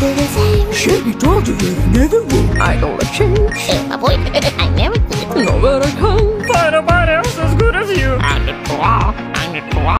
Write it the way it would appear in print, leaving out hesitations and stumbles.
do the same. Shaggy told you that I never would. I don't change. My boy, I never did. No, but I can't. Nobody else as good as you. I need to walk.